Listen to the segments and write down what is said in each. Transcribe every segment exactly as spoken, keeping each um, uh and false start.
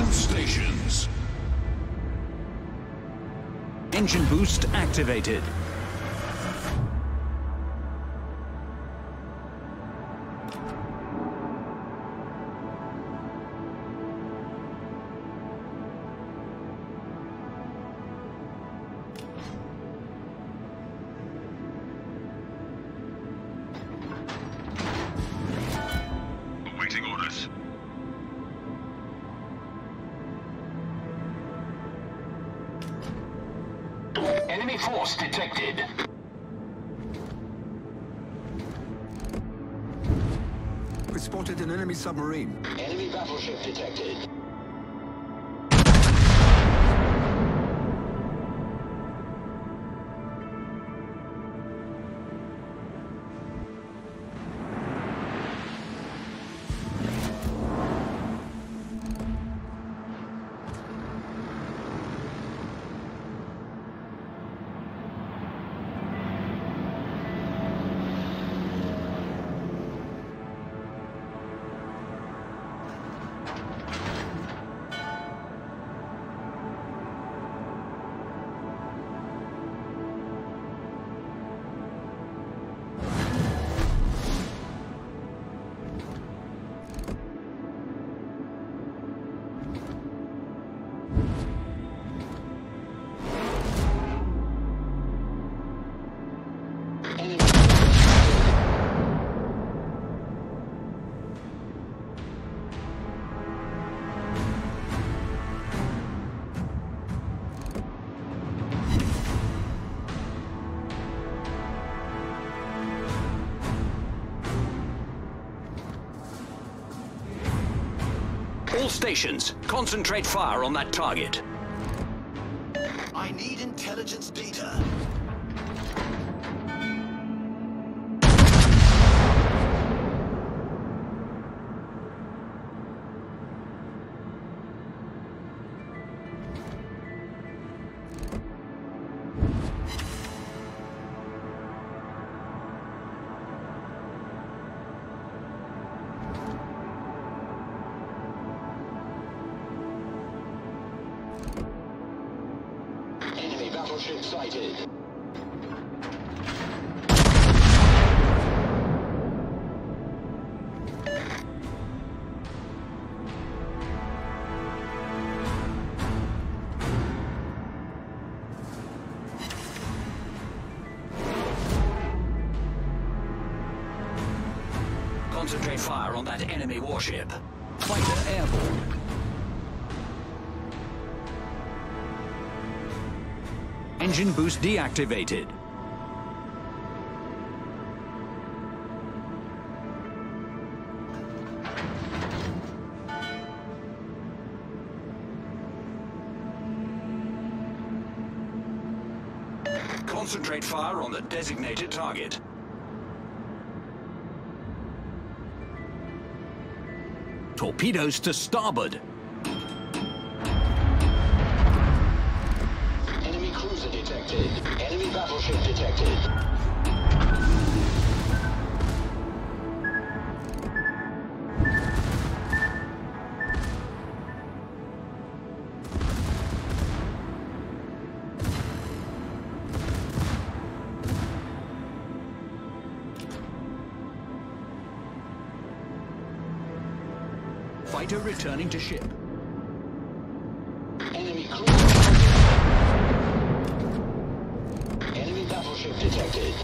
All stations. Engine boost activated. Awaiting orders. Enemy force detected. We spotted an enemy submarine. Enemy battleship detected. All stations, concentrate fire on that target. I need intelligence data. Enemy battleship sighted. Concentrate fire on that enemy warship. Fighter airborne. Engine boost deactivated. Concentrate fire on the designated target. Torpedoes to starboard. Enemy cruiser detected. Enemy battleship detected. Fighter returning to ship. Enemy cruiser. Enemy battleship detected.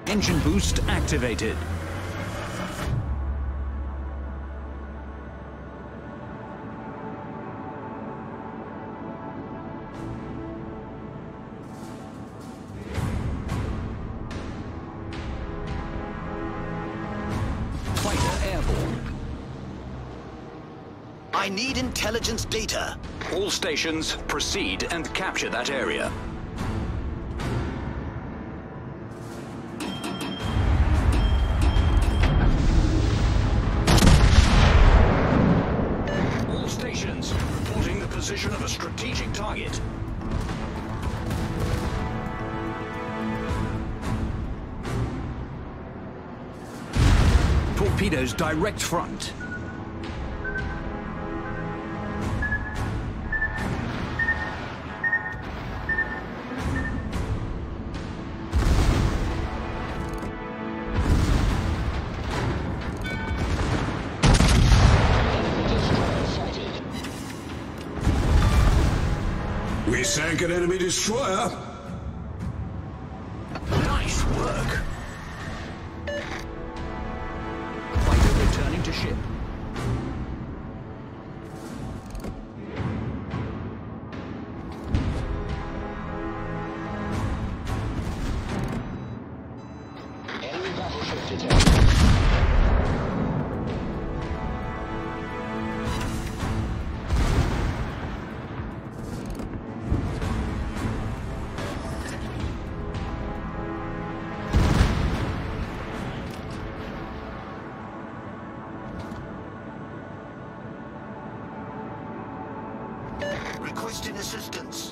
Engine boost activated. Fighter airborne. I need intelligence data. All stations, proceed and capture that area. All stations, reporting the position of a strategic target. Torpedoes direct front. We sank an enemy destroyer. Nice work. Fighter returning to ship. Enemy battleship detected. Requesting assistance.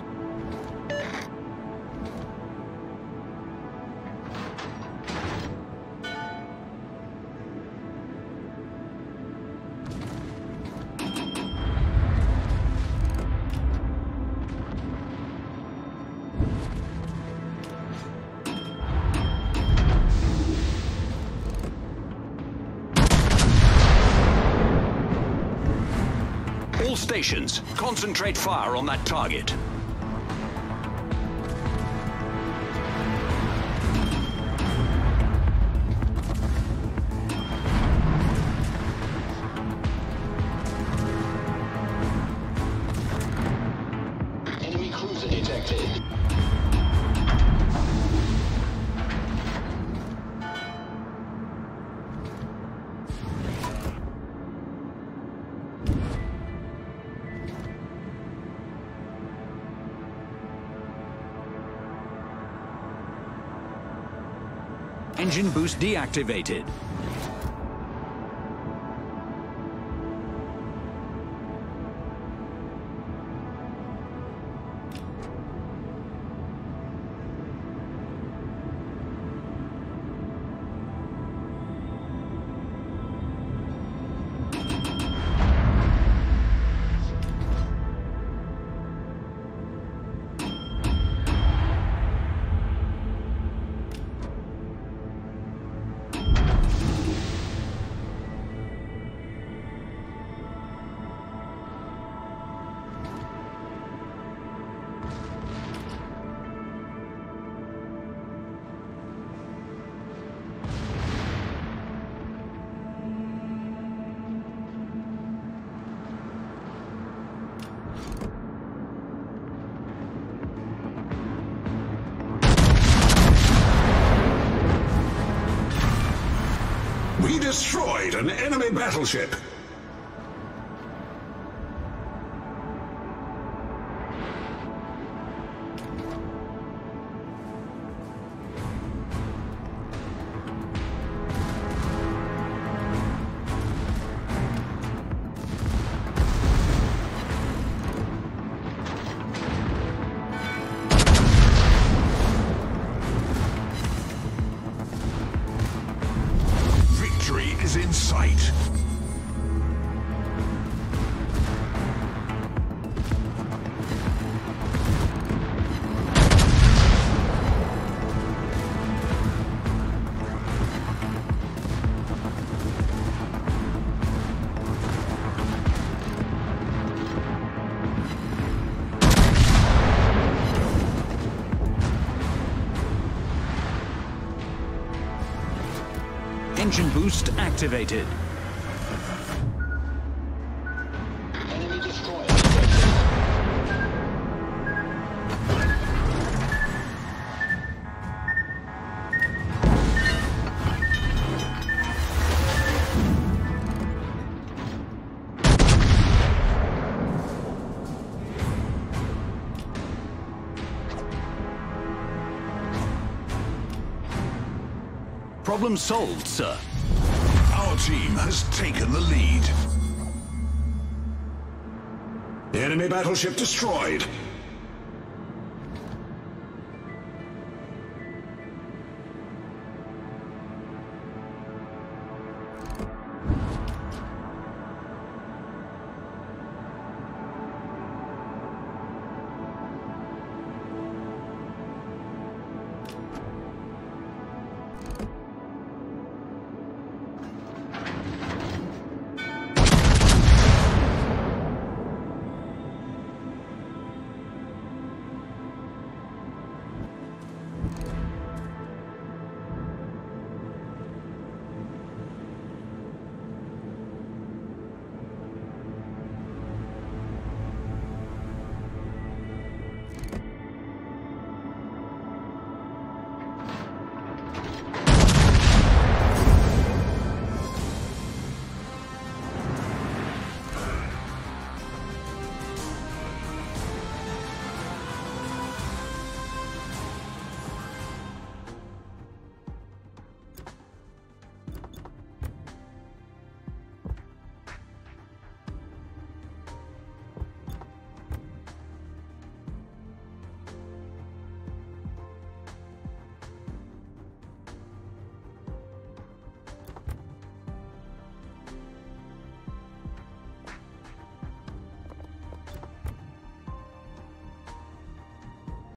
All stations, concentrate fire on that target. Enemy cruiser detected. Engine boost deactivated. We destroyed an enemy battleship. Victory is in sight. Engine boost activated. Enemy destroyer detected. Problem solved, sir. Our team has taken the lead. Enemy battleship destroyed.